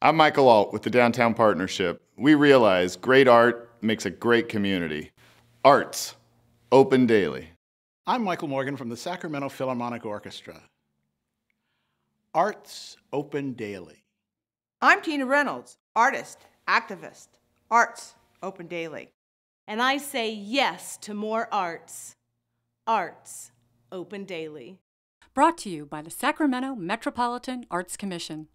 I'm Michael Ault with the Downtown Partnership. We realize great art makes a great community. Arts, open daily. I'm Michael Morgan from the Sacramento Philharmonic Orchestra. Arts, open daily. I'm Tina Reynolds, artist, activist. Arts, open daily. And I say yes to more arts. Arts, open daily. Brought to you by the Sacramento Metropolitan Arts Commission.